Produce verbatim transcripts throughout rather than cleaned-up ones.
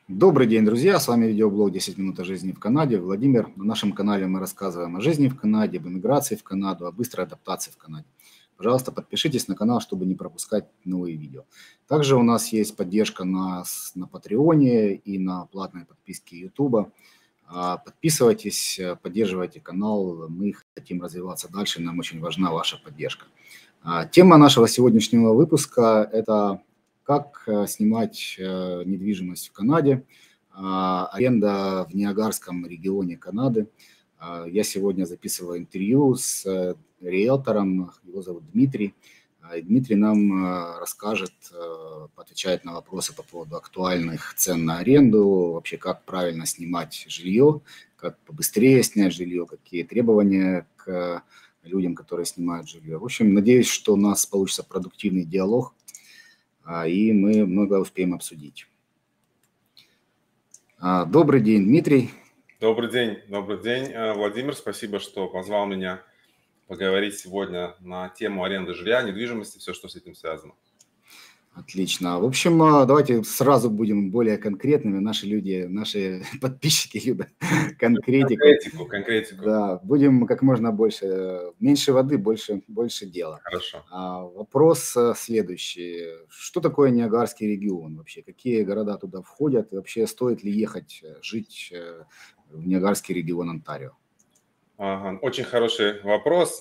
Добрый день, друзья! С вами видеоблог десять минут о жизни в Канаде. Владимир. На нашем канале мы рассказываем о жизни в Канаде, об эмиграции в Канаду, о быстрой адаптации в Канаде. Пожалуйста, подпишитесь на канал, чтобы не пропускать новые видео. Также у нас есть поддержка на, на Патреоне и на платной подписке YouTube. Подписывайтесь, поддерживайте канал. Мы хотим развиваться дальше, нам очень важна ваша поддержка. Тема нашего сегодняшнего выпуска – это как снимать недвижимость в Канаде, аренда в Ниагарском регионе Канады. Я сегодня записываю интервью с риэлтором, его зовут Дмитрий. И Дмитрий нам расскажет, поотвечает на вопросы по поводу актуальных цен на аренду, вообще как правильно снимать жилье, как побыстрее снять жилье, какие требования к людям, которые снимают жилье. В общем, надеюсь, что у нас получится продуктивный диалог, и мы много успеем обсудить. Добрый день, Дмитрий. Добрый день, добрый день, Владимир. Спасибо, что позвал меня поговорить сегодня на тему аренды жилья, недвижимости, все, что с этим связано. Отлично. В общем, давайте сразу будем более конкретными. Наши люди, наши подписчики любят конкретику. Конкретику, конкретику. Да, будем как можно больше, меньше воды, больше, больше дела. Хорошо. А, вопрос следующий. Что такое Ниагарский регион вообще? Какие города туда входят? И вообще стоит ли ехать жить в Ниагарский регион Онтарио? Ага, очень хороший вопрос.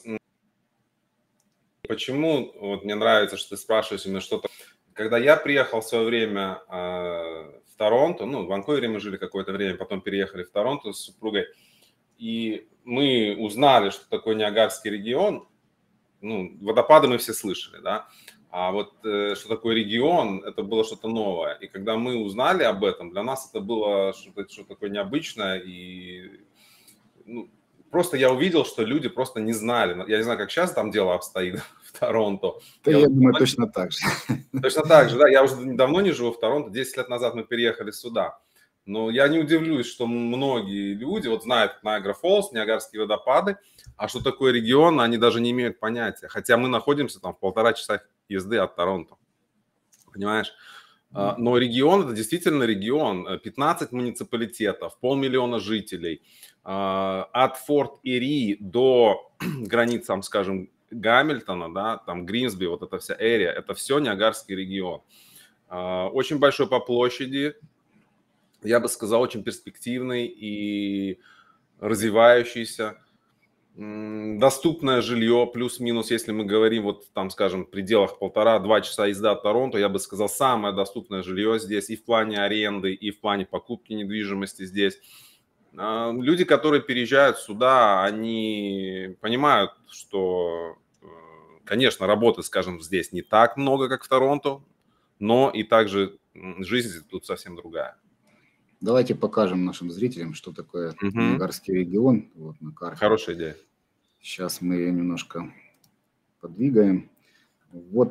Почему вот мне нравится, что ты спрашиваешь именно что-то. Когда я приехал в свое время э, в Торонто, ну, в Ванкувере мы жили какое-то время, потом переехали в Торонто с супругой, и мы узнали, что такое Ниагарский регион. Ну, водопады мы все слышали, да, а вот э, что такое регион, это было что-то новое. И когда мы узнали об этом, для нас это было что-то что такое необычное, и ну, просто я увидел, что люди просто не знали. Я не знаю, как сейчас там дело обстоит в Торонто. Да, я, я думаю, давно... точно так же. Точно так же, да. Я уже давно не живу в Торонто. десять лет назад мы переехали сюда. Но я не удивлюсь, что многие люди вот знают Ниагара Фоллс, Ниагарские водопады, а что такое регион, они даже не имеют понятия. Хотя мы находимся там в полтора часа езды от Торонто. Понимаешь? Но регион – это действительно регион. пятнадцать муниципалитетов, полмиллиона жителей. От Форт Эри до границ, там, скажем, Гамильтона, да, там Гринсби, вот эта вся эрия, это все Ниагарский регион. Очень большой по площади, я бы сказал, очень перспективный и развивающийся. Доступное жилье, плюс-минус, если мы говорим, вот там, скажем, в пределах полтора-два часа езды от Торонто, я бы сказал, самое доступное жилье здесь и в плане аренды, и в плане покупки недвижимости здесь. Люди, которые переезжают сюда, они понимают, что, конечно, работы, скажем, здесь не так много, как в Торонто, но и также жизнь тут совсем другая. Давайте покажем нашим зрителям, что такое угу. Ниагарский регион. Вот на карте. Хорошая идея. Сейчас мы ее немножко подвигаем. Вот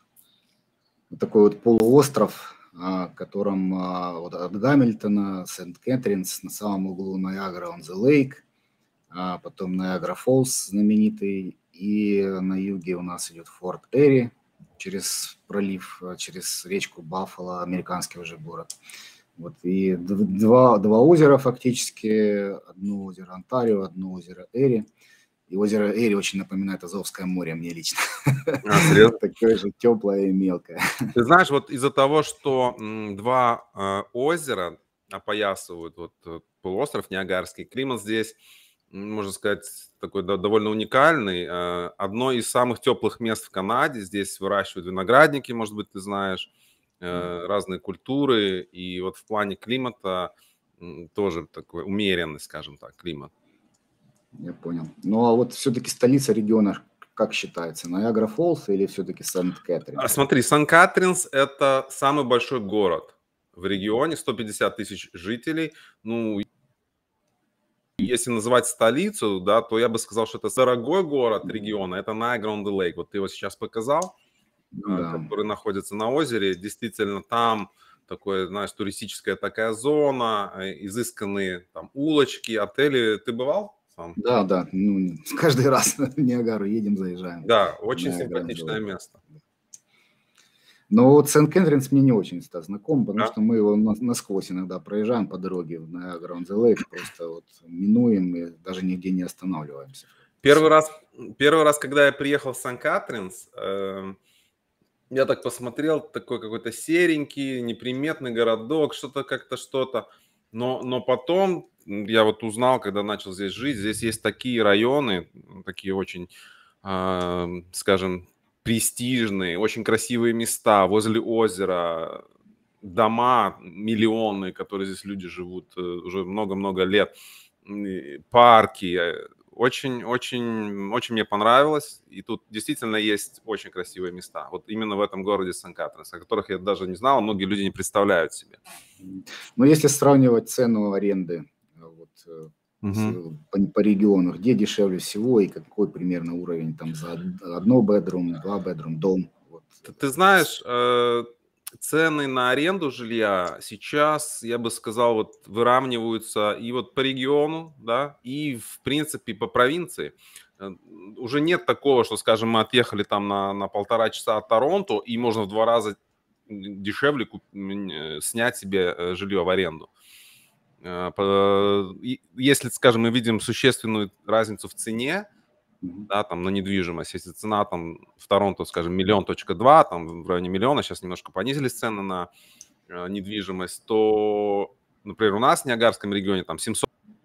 такой вот полуостров, в котором вот от Гамильтона, Сент-Кэтринс, на самом углу Ниагара-он-зе-Лейк, а потом Ниагара Фоллс знаменитый, и на юге у нас идет Форт Эри через пролив, через речку Баффало, американский уже город. Вот, и два, два озера фактически, одно озеро Онтарио, одно озеро Эри. И озеро Эри очень напоминает Азовское море мне лично. А, такое же теплое и мелкое. Ты знаешь, вот из-за того, что м, два э, озера опоясывают вот, полуостров Ниагарский, климат здесь, можно сказать, такой да, довольно уникальный. Э, одно из самых теплых мест в Канаде. Здесь выращивают виноградники, может быть, ты знаешь. Разные культуры, и вот в плане климата тоже такой умеренный, скажем так, климат. Я понял. Ну а вот все-таки столица региона, как считается, Ниагара Фоллс или все-таки Сент-Кэтринс? Смотри, Сент-Кэтринс – это самый большой город в регионе, сто пятьдесят тысяч жителей. Ну, если называть столицу, да, то я бы сказал, что это дорогой город региона, это Ниагара-он-зе-Лейк. Вот ты его сейчас показал. Да. Который находится на озере. Действительно, там такое, знаешь, туристическая такая зона, изысканные там улочки, отели. Ты бывал сам? Да, да. Ну, каждый раз в Ниагару едем, заезжаем. Да, очень симпатичное место. Но вот Сент-Кэтринс мне не очень знаком, потому Да? что мы его насквозь иногда проезжаем по дороге в Ниагара-он-the-Лейк, просто вот минуем и даже нигде не останавливаемся. Первый раз, первый раз, когда я приехал в Сент-Кэтринс, э, я так посмотрел, такой какой-то серенький, неприметный городок, что-то как-то что-то. Но, но потом я вот узнал, когда начал здесь жить, здесь есть такие районы, такие очень, э, скажем, престижные, очень красивые места возле озера, дома миллионные, которые здесь люди живут уже много-много лет, парки. Очень, очень, очень мне понравилось. И тут действительно есть очень красивые места. Вот именно в этом городе Сент-Кэтринс, о которых я даже не знал, многие люди не представляют себе. Но если сравнивать цену аренды вот, Угу. по, по региону, где дешевле всего и какой примерно уровень там за одно бедрум, два бедрум, дом? Вот. Ты, ты знаешь, э, цены на аренду жилья сейчас, я бы сказал, вот выравниваются и вот по региону, да, и в принципе по провинции. Э, Уже нет такого, что, скажем, мы отъехали там на, на полтора часа от Торонто, и можно в два раза дешевле куп- м, э, снять себе э, жилье в аренду. Э, по- и Если, скажем, мы видим существенную разницу в цене, да, там на недвижимость, если цена там в Торонто, скажем, миллион точка два, там в районе миллиона, сейчас немножко понизились цены на э, недвижимость, то, например, у нас в Ниагарском регионе там семьсот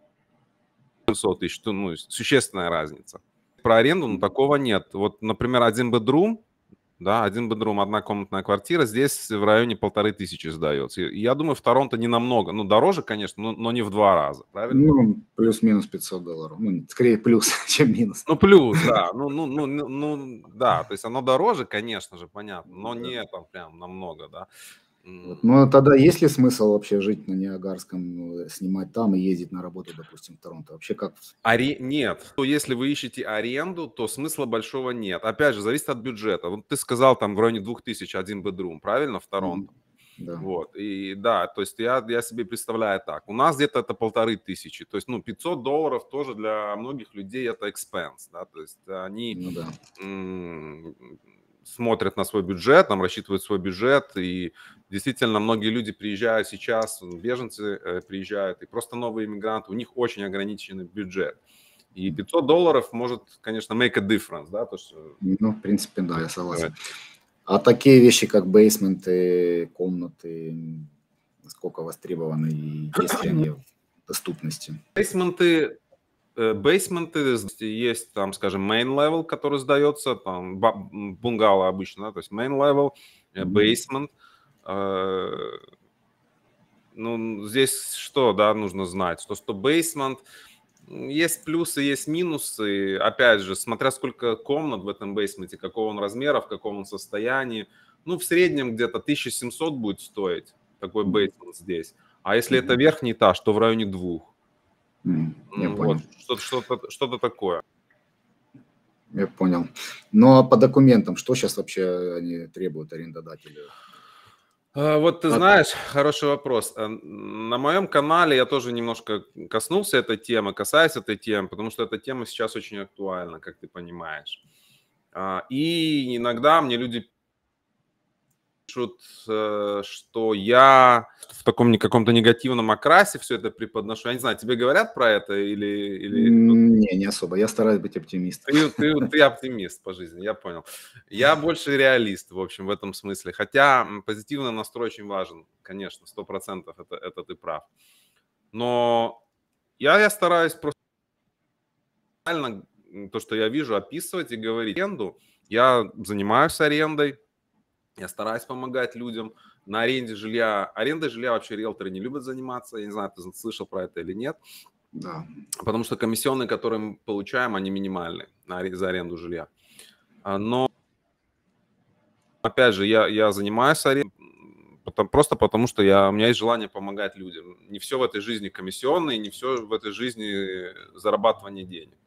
тысяч, то, ну, существенная разница. Про аренду, ну, такого нет. Вот, например, один бедрум, да, один бедрум, одна комнатная квартира здесь в районе полторы тысячи сдается. И я думаю, в Торонто не намного, ну, дороже, конечно, но, но не в два раза, правильно? Ну, плюс-минус пятьсот долларов. Ну, скорее плюс, чем минус. Ну, плюс, да, ну, ну, ну, ну, ну, да, то есть оно дороже, конечно же, понятно, но Да. не там прям намного, да. Вот. М, Но тогда есть ли смысл вообще жить на Ниагарском, снимать там и ездить на работу, допустим, в Торонто? Вообще как? Аре... Нет, то если вы ищете аренду, то смысла большого нет. Опять же, зависит от бюджета. Вот ты сказал там в районе двух тысяч один бедрум, правильно, в Мгм. Торонто? Да. Вот, и да, то есть я, я себе представляю так. У нас где-то это полторы тысячи, то есть, ну, пятьсот долларов тоже для многих людей это expense, да, то есть они Ну да. м, смотрят на свой бюджет, там рассчитывают свой бюджет, и действительно многие люди приезжают сейчас, беженцы э, приезжают, и просто новые иммигранты, у них очень ограниченный бюджет. И пятьсот долларов может, конечно, make a difference, да, то, что... Ну, в принципе, да, я согласен. А такие вещи, как бейсменты, комнаты, насколько востребованы и есть ли они в доступности? Бейсменты, э, бейсменты есть, там, скажем, main level, который сдается, там, ба- м, бунгало обычно, да, то есть main level, э, Мгм. basement. э, Ну, здесь что, да, нужно знать, что, что basement, м, есть плюсы, есть минусы. Опять же, смотря сколько комнат в этом бейсменте, какого он размера, в каком он состоянии. Ну, в среднем где-то тысяча семьсот будет стоить такой Мгм. бейсмент здесь. А если это Мгм. верхний этаж, то в районе двух. Мгм. Я М, Вот, понял. что-то, что-то, что-то такое. Я понял. Ну, а по документам, что сейчас вообще они требуют арендодатели? А, Вот ты А, знаешь, хороший вопрос. А, На моем канале я тоже немножко коснулся этой темы, касаюсь этой темы, потому что эта тема сейчас очень актуальна, как ты понимаешь. А, И иногда мне люди пишут, э, что я в таком не- каком-то негативном окрасе все это преподношу. Я не знаю, тебе говорят про это или, или м, Не, не особо. Я стараюсь быть оптимистом. Ты, ты, ты оптимист по жизни, я понял. Я больше реалист, в общем, в этом смысле. Хотя м, позитивный настрой очень важен, конечно, сто процентов это, это ты прав. Но я, я стараюсь просто реально, м, то, что я вижу, описывать и говорить. Аренду. Я занимаюсь арендой, я стараюсь помогать людям на аренде жилья. Арендой жилья вообще риэлторы не любят заниматься. Я не знаю, ты слышал про это или нет. Да. Потому что комиссионные, которые мы получаем, они минимальные на, аре- за аренду жилья. А, Но опять же, я, я занимаюсь арендой потом, просто потому, что я, у меня есть желание помогать людям. Не все в этой жизни комиссионные, не все в этой жизни зарабатывание денег.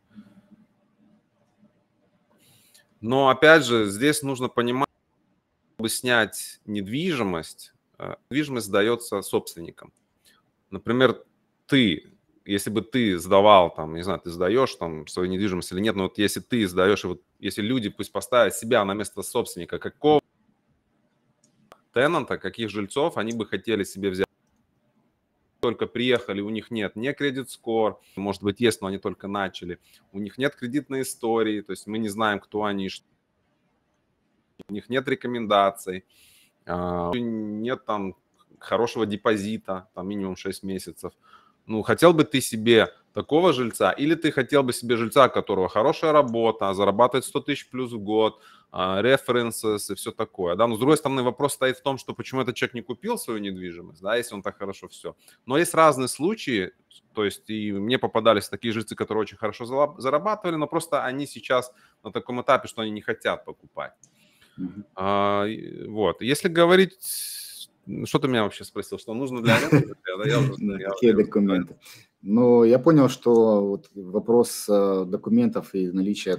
Но опять же, здесь нужно понимать, чтобы снять недвижимость, э, недвижимость сдается собственникам. Например, ты, если бы ты сдавал, там, не знаю, ты сдаешь там свою недвижимость или нет, но вот если ты сдаешь, и вот если люди пусть поставят себя на место собственника, какого тенанта, каких жильцов они бы хотели себе взять. Только приехали, у них нет ни кредит-скор, может быть, есть, но они только начали. У них нет кредитной истории, то есть мы не знаем, кто они, что у них нет рекомендаций, нет там хорошего депозита, там минимум шесть месяцев. Ну, хотел бы ты себе такого жильца, или ты хотел бы себе жильца, у которого хорошая работа, зарабатывает сто тысяч плюс в год, референсес и все такое, да, но с другой стороны вопрос стоит в том, что почему этот человек не купил свою недвижимость, да, если он так хорошо все. Но есть разные случаи, то есть и мне попадались такие жильцы, которые очень хорошо зарабатывали, но просто они сейчас на таком этапе, что они не хотят покупать. Mm-hmm. А, вот, если говорить... Что ты меня вообще спросил, что нужно для аренды? Какие документы? Ну, я понял, что вот вопрос документов и наличия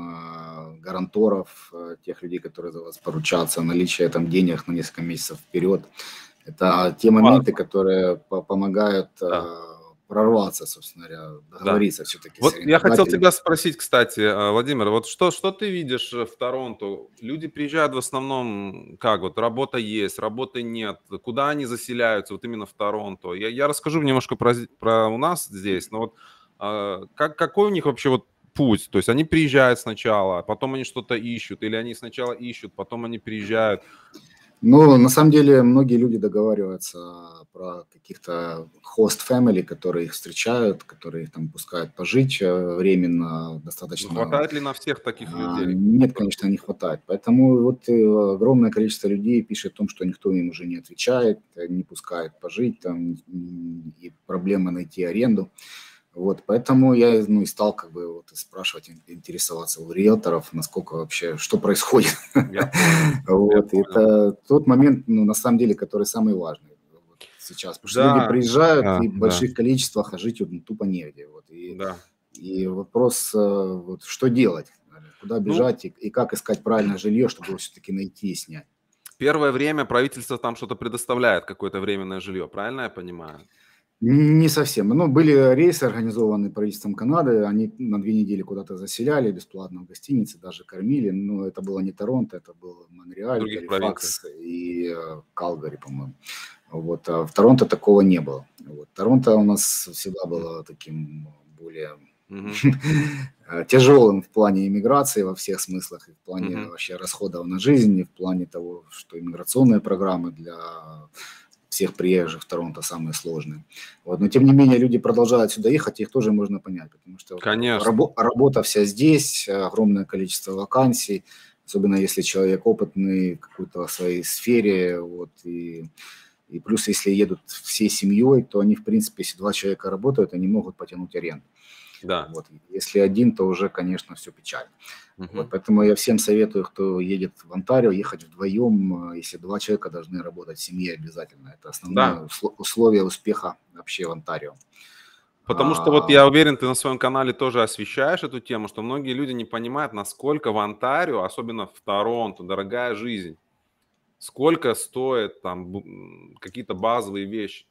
там гаранторов, тех людей, которые за вас поручатся, наличие там денег на несколько месяцев вперед, это те моменты, которые помогают прорваться, собственно говоря, договориться да. все-таки. Вот я хотел тебя спросить, кстати, Владимир, вот что, что ты видишь в Торонто? Люди приезжают в основном, как вот, работа есть, работы нет, куда они заселяются, вот именно в Торонто? Я, я расскажу немножко про, про у нас здесь, но вот как, какой у них вообще вот путь? То есть они приезжают сначала, потом они что-то ищут, или они сначала ищут, потом они приезжают? Ну, на самом деле, многие люди договариваются про каких-то host family, которые их встречают, которые их там пускают пожить временно, достаточно. Ну, хватает ли на всех таких людей? Нет, конечно, не хватает. Поэтому вот огромное количество людей пишет о том, что никто им уже не отвечает, не пускает пожить, там, и проблема найти аренду. Вот, поэтому я ну, и стал как бы вот спрашивать, интересоваться у риэлторов, насколько вообще, что происходит. Я вот, я это тот момент, ну, на самом деле, который самый важный вот, сейчас. Потому да, что люди приезжают да, и в больших да. количествах, а жить ну, тупо негде. Вот, и, да. и вопрос, вот, что делать, куда бежать ну, и, и как искать правильное жилье, чтобы его все-таки найти и снять. Первое время правительство там что-то предоставляет, какое-то временное жилье, правильно я понимаю? Не совсем. Ну, были рейсы, организованные правительством Канады, они на две недели куда-то заселяли бесплатно в гостинице, даже кормили, но это было не Торонто, это был Монреаль, Галифакс и э, Калгари, по-моему. Вот. А в Торонто такого не было. Вот. Торонто у нас всегда было таким более mm-hmm. тяжелым в плане иммиграции во всех смыслах, и в плане mm-hmm. вообще расходов на жизнь, и в плане того, что иммиграционные программы для... всех приезжих в Торонто самые сложные. Вот. Но, тем не менее, люди продолжают сюда ехать, их тоже можно понять, потому что рабо- работа вся здесь, огромное количество вакансий, особенно если человек опытный в какой-то своей сфере, вот, и, и плюс, если едут всей семьей, то они, в принципе, если два человека работают, они могут потянуть аренду. Да. Вот. Если один, то уже, конечно, все печально. Uh-huh. Вот, поэтому я всем советую, кто едет в Онтарио, ехать вдвоем, если два человека должны работать в семье обязательно. Это основное да. условие успеха вообще в Онтарио. Потому а... что вот я уверен, ты на своем канале тоже освещаешь эту тему, что многие люди не понимают, насколько в Онтарио, особенно в Торонто, дорогая жизнь. Сколько стоят там какие-то базовые вещи.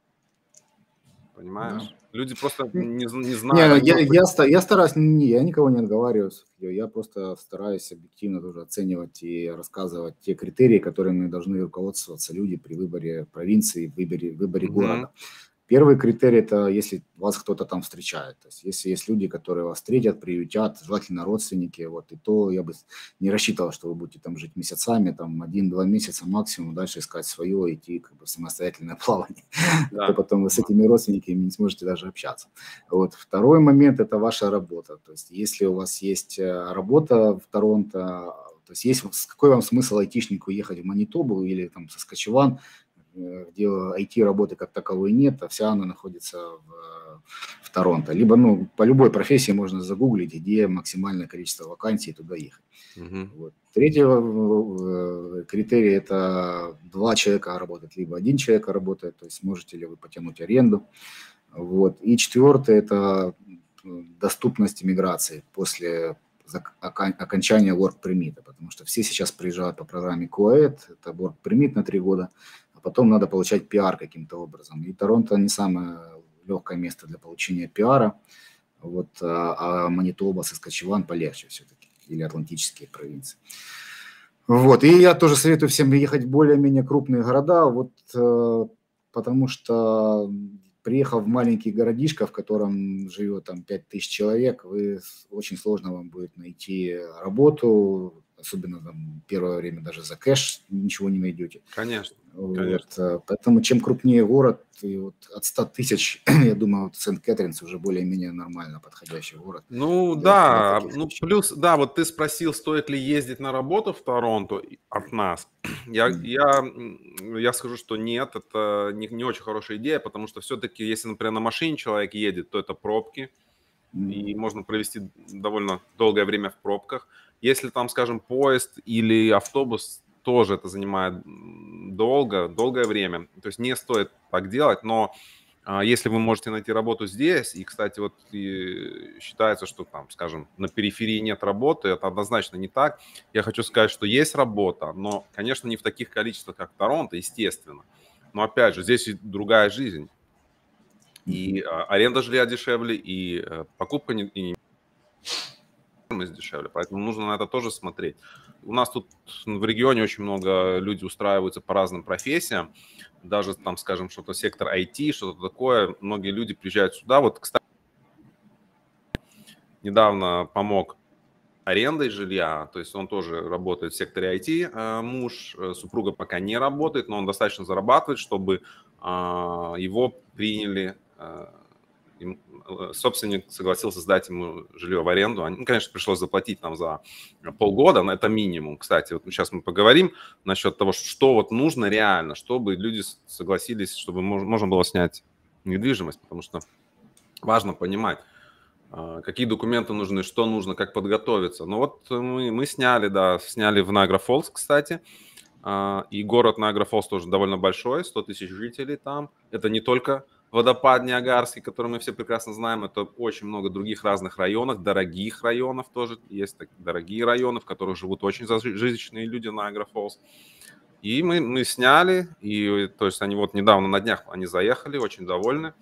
Понимаешь? Да. Люди просто не, не знают. Не, я, просто... я, я стараюсь, не, я никого не отговариваю, я просто стараюсь объективно тоже оценивать и рассказывать те критерии, которыми должны руководствоваться люди при выборе провинции, выборе, выборе mm-hmm. города. Первый критерий – это если вас кто-то там встречает. То есть если есть люди, которые вас встретят, приютят, желательно родственники, вот, и то я бы не рассчитывал, что вы будете там жить месяцами, там один-два месяца максимум, дальше искать свое, идти как бы в самостоятельное плавание. Да. А то потом вы с этими родственниками не сможете даже общаться. Вот. Второй момент – это ваша работа. То есть если у вас есть работа в Торонто, то есть, есть какой вам смысл айтишнику ехать в Манитобу или там в Саскачеван, где ай ти-работы как таковой нет, а вся она находится в, в Торонто. Либо, ну, по любой профессии можно загуглить, где максимальное количество вакансий, туда ехать. Uh-huh. Вот. Третий критерий – это два человека работают, либо один человек работает, то есть можете ли вы потянуть аренду. Вот. И четвертый – это доступность иммиграции после окончания work permit, потому что все сейчас приезжают по программе куэйд, это work permit на три года, потом надо получать пиар каким-то образом. И Торонто не самое легкое место для получения пиара, вот, а, а Манитоба, Саскачеван полегче все-таки, или атлантические провинции. Вот, и я тоже советую всем ехать в более-менее крупные города, вот, э, потому что, приехав в маленький городишко, в котором живет там пять тысяч человек, вы с очень сложно вам будет найти работу, особенно там первое время даже за кэш ничего не найдете. Конечно, Вот, конечно. э, поэтому чем крупнее город, и вот от ста тысяч, я думаю, вот Сент-Кэтринс уже более-менее нормально подходящий город Ну для для да, таких ну вещей. плюс, да, вот ты спросил, стоит ли ездить на работу в Торонто и от нас. Я М. я, м, я скажу, что нет, это не не очень хорошая идея, потому что все-таки, если, например, на машине человек едет, то это пробки, М. и можно провести довольно долгое время в пробках. Если там, скажем, поезд или автобус, тоже это занимает м, долго, долгое время. То есть не стоит так делать, но а, если вы можете найти работу здесь, и, кстати, вот и считается, что там, скажем, на периферии нет работы, это однозначно не так. Я хочу сказать, что есть работа, но, конечно, не в таких количествах, как в Торонто, естественно. Но, опять же, здесь и другая жизнь. И Мгм. а, аренда жилья дешевле, и э, покупка не, и недвижимость дешевле, поэтому нужно на это тоже смотреть. У нас тут в регионе очень много людей устраиваются по разным профессиям, даже там, скажем, что-то сектор ай ти, что-то такое. Многие люди приезжают сюда. Вот, кстати, недавно помог арендой жилья, то есть он тоже работает в секторе ай ти, э, муж, э, супруга пока не работает, но он достаточно зарабатывает, чтобы а, его приняли, э, им, э, собственник согласился сдать ему жилье в аренду. Они, ну, конечно, пришлось заплатить там за полгода, но это минимум. Кстати, вот сейчас мы поговорим насчет того, что вот нужно реально, чтобы люди с- согласились, чтобы мож- можно было снять недвижимость, потому что важно понимать, а, какие документы нужны, что нужно, как подготовиться. Ну вот мы, мы сняли, да, сняли в Niagara Falls, кстати. А, И город Niagara Falls тоже довольно большой, сто тысяч жителей там. Это не только водопад Ниагарский, который мы все прекрасно знаем, это очень много других разных районов, дорогих районов тоже. Есть так, дорогие районы, в которых живут очень зажиточные люди Niagara Falls. И мы, мы сняли, и то есть они вот недавно на днях они заехали, очень довольны.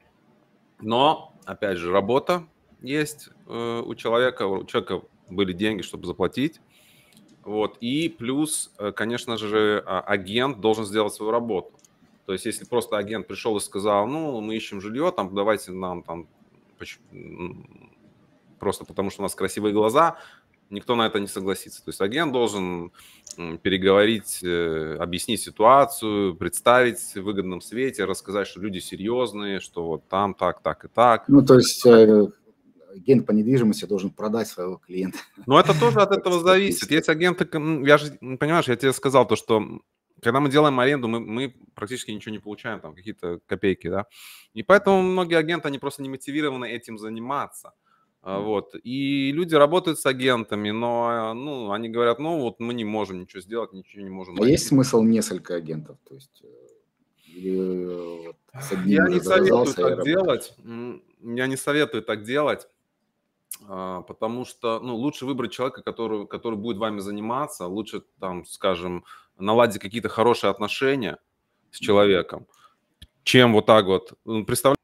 Но, опять же, работа есть э, у человека, у человека были деньги, чтобы заплатить. Вот. И плюс, э, конечно же, а, агент должен сделать свою работу. То есть, если просто агент пришел и сказал, ну, мы ищем жилье, там, давайте нам там, поч- м, просто потому что у нас красивые глаза, никто на это не согласится. То есть агент должен м, переговорить, э, объяснить ситуацию, представить в выгодном свете, рассказать, что люди серьезные, что вот там так, так и так. Ну, то есть, э, агент по недвижимости должен продать своего клиента, Но это тоже от этого зависит. фактически. Есть агенты, ком- я же, м, понимаешь, я тебе сказал то, что м, когда мы делаем аренду, мы, мы практически ничего не получаем, там какие-то копейки, да. И поэтому многие агенты, они просто не мотивированы этим заниматься. А, М. Вот. И люди работают с агентами, но, э, ну, они говорят, ну, вот мы не можем ничего сделать, ничего не можем А есть найти. смысл несколько агентов? То есть, э, или э, вот с одним Я уже не советую завязался и так работаешь? делать. М, Я не советую так делать. А, потому что, ну, лучше выбрать человека, который, который будет вами заниматься, лучше, там, скажем, наладить какие-то хорошие отношения с Мгм. человеком, чем вот так вот. Ну, представляешь,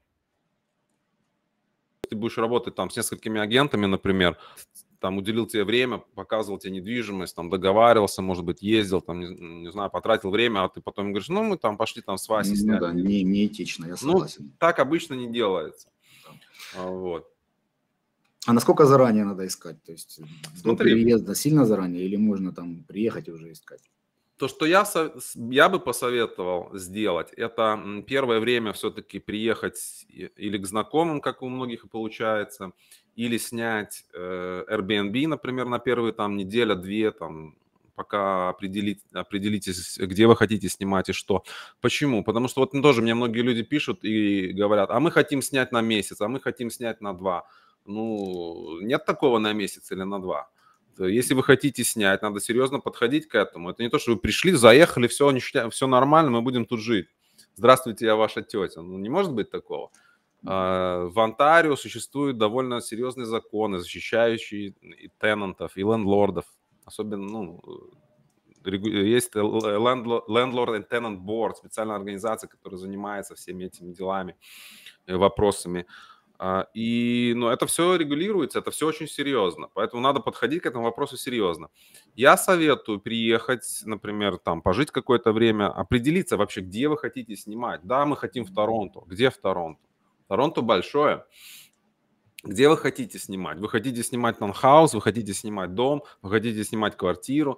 ты будешь работать там с несколькими агентами, например, там уделил тебе время, показывал тебе недвижимость, там договаривался, может быть, ездил, там, не, не знаю, потратил время, а ты потом говоришь, ну, мы там пошли там с Васей Ну сняли да, не недвижимость. неэтично, я Ну, согласен. так обычно не делается. Да. А, Вот. А насколько заранее надо искать? То есть, э, до Смотри, переезда сильно заранее или можно там приехать и уже искать? то, что я, со- с- я бы посоветовал сделать, это м, первое время все-таки приехать и- или к знакомым, как у многих и получается, или снять э, Airbnb, например, на первые там неделя-две, там, пока определить, определитесь, где вы хотите снимать и что. Почему? Потому что вот тоже мне многие люди пишут и говорят, а мы хотим снять на месяц, а мы хотим снять на два. Ну, нет такого на месяц или на два. То Если вы хотите снять, надо серьезно подходить к этому. Это не то, что вы пришли, заехали, все, все нормально, мы будем тут жить. Здравствуйте, я ваша тетя. Ну, не может быть такого. Мгм. А, В Онтарио существуют довольно серьезные законы, защищающие и тенантов, и лендлордов. Особенно, ну, регу- есть Landlord Landlord and Tenant Board, специальная организация, которая занимается всеми этими делами, э, вопросами. И, ну, это все регулируется, это все очень серьезно. Поэтому надо подходить к этому вопросу серьезно. Я советую приехать, например, там, пожить какое-то время, определиться вообще, где вы хотите снимать. Да, мы хотим в Торонто. Где в Торонто? Торонто большое. Где вы хотите снимать? Вы хотите снимать таунхаус, вы хотите снимать дом, вы хотите снимать квартиру.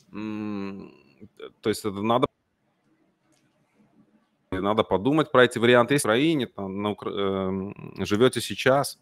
То есть это надо надо подумать про эти варианты. Есть в Украине, там, на Укра... э, живете сейчас,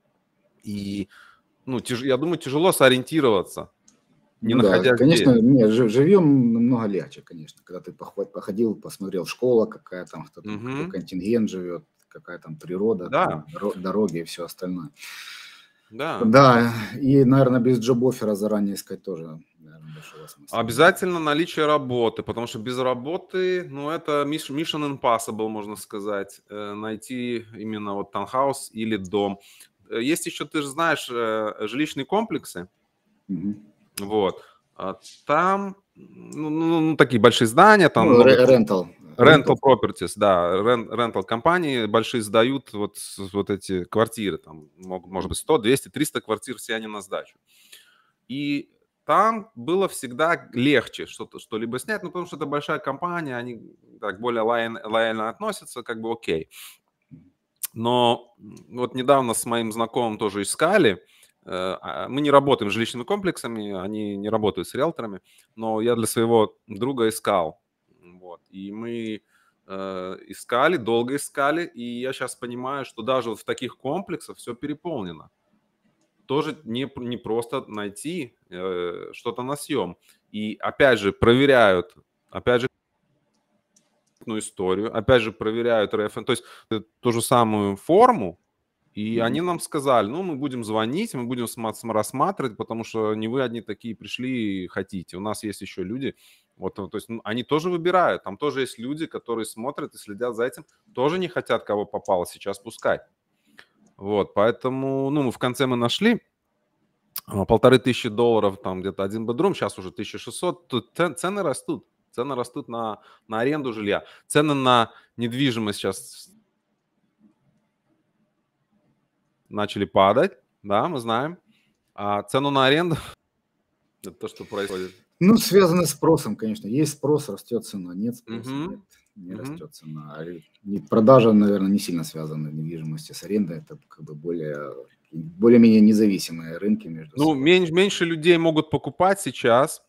и, ну, тяж... я думаю, тяжело сориентироваться, не Ну да, находясь конечно, здесь. нет, жи- живьем намного легче, конечно, когда ты поход- походил, посмотрел школа, какая там, кто там, какой Мгм. контингент живет, какая там природа, там Да, доро- дороги и все остальное. да. Да, и, наверное, без джоб-оффера заранее искать тоже, наверное, большого смысла не имеет. Обязательно наличие работы, потому что без работы, ну, это миш- mission impossible, можно сказать, э, найти именно вот таунхаус или дом. Э, Есть еще, ты же знаешь, э, жилищные комплексы, Мгм. вот. А там, ну, ну, ну, такие большие здания, там Ну, много ре- рентал, rental рентал. properties, да, рен- rental компании большие сдают вот, с- вот эти квартиры, там, мог- может быть, сто, двести, триста квартир, все они на сдачу. И там было всегда легче что-то, что-либо снять, ну, потому что это большая компания, они так более лояльно, лояльно относятся, как бы окей. Но м, вот недавно с моим знакомым тоже искали, э, а, мы не работаем с жилищными комплексами, они не работают с риэлторами, но я для своего друга искал, вот, и мы э, искали, долго искали, и я сейчас понимаю, что даже вот в таких комплексах все переполнено. Тоже не, п- не просто найти э, что-то на съем. И опять же проверяют, опять же, ну, историю, опять же проверяют референс, то есть э, ту же самую форму, и Мгм. они нам сказали, ну, мы будем звонить, мы будем сма- см- рассматривать, потому что не вы одни такие пришли и хотите. У нас есть еще люди, вот, э, то есть ну, они тоже выбирают, там тоже есть люди, которые смотрят и следят за этим, тоже не хотят, кого попало сейчас пускать. Вот, поэтому, ну, в конце мы нашли а, полторы тысячи долларов, там где-то один бедрум, сейчас уже тысяча шестьсот. Тут цен- цены растут. Цены растут на, на аренду жилья. Цены на недвижимость сейчас начали падать, да, мы знаем. А цену на аренду, это то, что происходит. Ну, связано с спросом, конечно. Есть спрос, растет цена. Нет спроса, нет, Мгм, не мгм. растет цена. А и не- продажа, наверное, не сильно связана в недвижимости с арендой. Это как бы более, более-менее независимые рынки между Ну, собой. меньше, меньше людей могут покупать сейчас,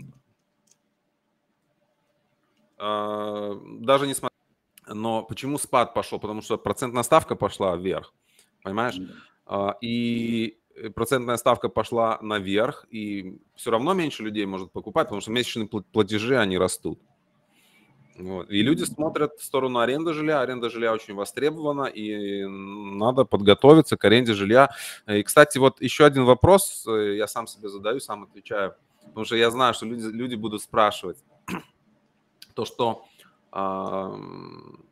а, даже несмотря... Но почему спад пошел? Потому что процентная ставка пошла вверх, понимаешь? Да. А, И э, процентная ставка пошла наверх, и все равно меньше людей может покупать, потому что месячные пл- платежи, они растут. Вот. И люди смотрят в сторону аренды жилья. Аренда жилья очень востребована, и надо подготовиться к аренде жилья. И, кстати, вот еще один вопрос э, я сам себе задаю, сам отвечаю, потому что я знаю, что люди, люди будут спрашивать то, что ам,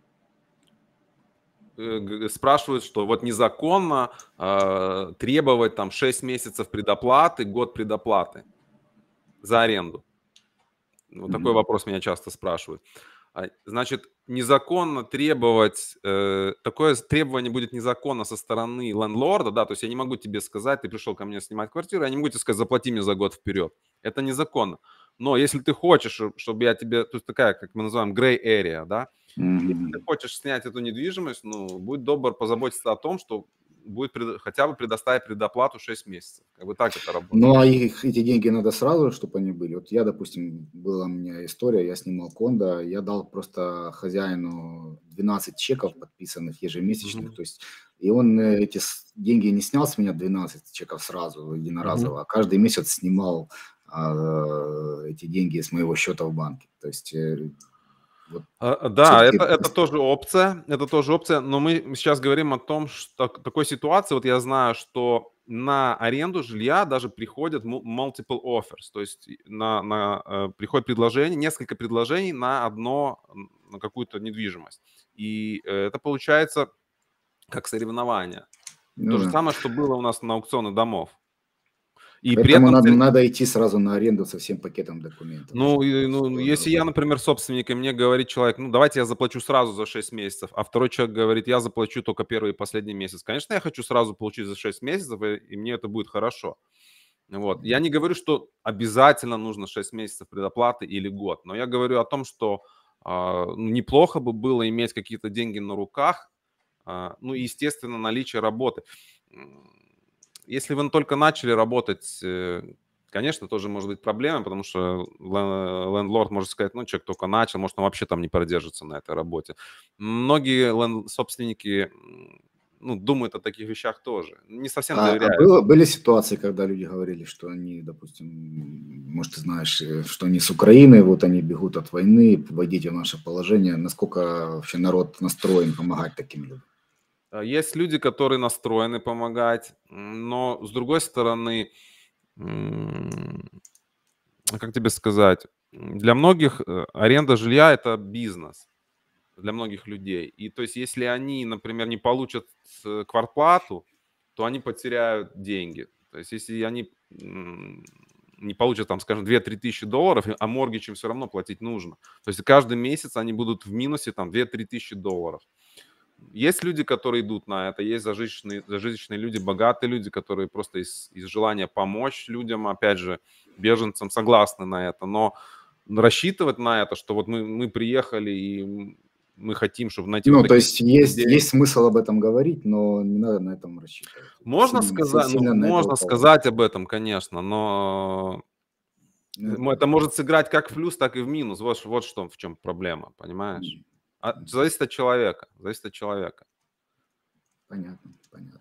э, г- спрашивают, что вот незаконно а, требовать там шесть месяцев предоплаты, год предоплаты за аренду. Вот такой Мгм. вопрос меня часто спрашивают. А, Значит, незаконно требовать, э, такое требование будет незаконно со стороны лендлорда, да, то есть я не могу тебе сказать, ты пришел ко мне снимать квартиру, я не могу тебе сказать, заплати мне за год вперед. Это незаконно. Но если ты хочешь, э, чтобы я тебе, то есть такая, как мы называем, gray area, да, если ты Мгм. хочешь снять эту недвижимость, ну, будь добр позаботиться о том, что будет пред- хотя бы предоставить предоплату шесть месяцев. Как бы так это работает. Ну, а их, эти деньги надо сразу, чтобы они были. Вот я, допустим, была у меня история, я снимал кондо, я дал просто хозяину двенадцать чеков подписанных ежемесячных, Мгм. то есть, и он э, эти с- деньги не снял с меня двенадцать чеков сразу, Мгм. единоразово, а каждый месяц снимал а, эти деньги с моего счета в банке. То есть, э, вот А, Да, это, все-таки, это тоже опция, это тоже опция, но мы сейчас говорим о том, что к такой ситуации, вот я знаю, что на аренду жилья даже приходят му- multiple offers, то есть и на, на, э, приходит предложение, несколько предложений на одно, м, на какую-то недвижимость. И э, это получается как соревнование. То ну же да. самое, что было у нас на аукционе домов. И при Поэтому этом... надо, надо идти сразу на аренду со всем пакетом документов. Ну, и, ну если я, например, собственник, и мне говорит человек, ну, давайте я заплачу сразу за шесть месяцев, а второй человек говорит, я заплачу только первый и последний месяц. Конечно, я хочу сразу получить за шесть месяцев, и, и мне это будет хорошо. Вот. Я не говорю, что обязательно нужно шесть месяцев предоплаты или год, но я говорю о том, что э, неплохо бы было иметь какие-то деньги на руках, э, ну и, естественно, наличие работы. Если вы только начали работать, э, конечно, тоже может быть проблема, потому что лендлорд может сказать, ну, человек только начал, может, он вообще там не продержится на этой работе. Многие ленд- собственники... ну, думают о таких вещах тоже. Не совсем А, а доверяют. было, были ситуации, когда люди говорили, что они, допустим, может, ты знаешь, э, что они с Украины, вот они бегут от войны, войдите в наше положение. Насколько вообще народ настроен помогать таким людям? А, Есть люди, которые настроены помогать, м, но с другой стороны, м, как тебе сказать, м, для многих э, аренда жилья – это бизнес, для многих людей. И то есть если они, например, не получат э, квартплату, то они потеряют деньги. То есть если они м, не получат, там, скажем, две-три тысячи долларов, а моргидж им все равно платить нужно. То есть каждый месяц они будут в минусе там две-три тысячи долларов. Есть люди, которые идут на это, есть зажиточные, зажиточные люди, богатые люди, которые просто из, из желания помочь людям, опять же, беженцам согласны на это, но рассчитывать на это, что вот мы, мы приехали и мы хотим, чтобы найти Ну, вот то таких есть есть, людей. есть смысл об этом говорить, но не надо на этом рассчитывать. Можно Сильно, сказать, ну, сильно на это можно уповать. сказать об этом, конечно, но Ну, это может сыграть как в плюс, так и в минус. Вот, вот что, в чем проблема, понимаешь? м, А, м, зависит от человека, зависит от человека. понятно, понятно.